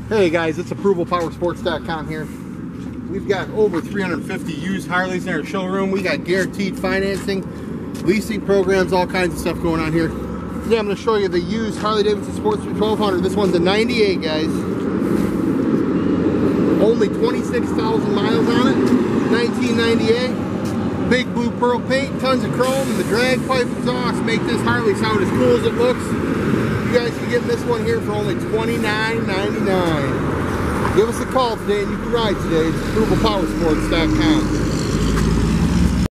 Hey guys, it's ApprovalPowersports.com here. We've got over 350 used Harleys in our showroom. We got guaranteed financing, leasing programs, all kinds of stuff going on here. Today I'm going to show you the used Harley-Davidson Sportster 1200. This one's a 98, guys. Only 26,000 miles on it. 1998. Big blue pearl paint, tons of chrome, and the drag pipe exhaust make this Harley sound as cool as it looks. You guys can get this one here for only $29.99. Give us a call today and you can ride today. It's ApprovalPowersports.com.